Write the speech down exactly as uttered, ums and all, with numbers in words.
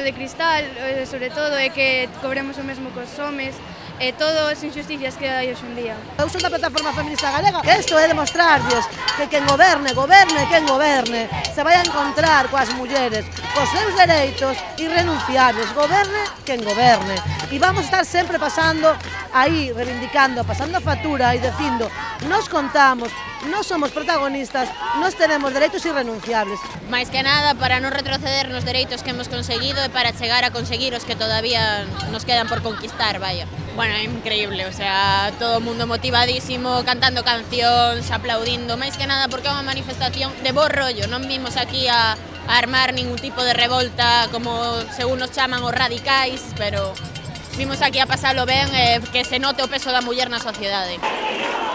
de cristal, eh, sobre todo, é que cobremos o mesmo cos homes, e todas as injusticias que hai hoxe en día. Eu son da plataforma feminista galega, que isto é demostrarvos que quen goberne, goberne quen goberne, se vai a encontrar coas mulleres, cos seus dereitos irrenunciables, goberne quen goberne. E vamos estar sempre pasando aí, reivindicando, pasando a factura e dicindo, nos contamos, nos somos protagonistas, nos tenemos dereitos irrenunciables. Máis que nada para non retroceder nos dereitos que hemos conseguido e para chegar a conseguir os que todavía nos quedan por conquistar, vaya. Bueno, é increíble, o sea, todo o mundo motivadísimo, cantando cancións, aplaudindo, máis que nada porque é unha manifestación de bo rollo, non vimos aquí a, a armar ningún tipo de revolta como según nos chaman os radicais, pero vimos aquí a pasalo ben e que se note o peso da muller na sociedade.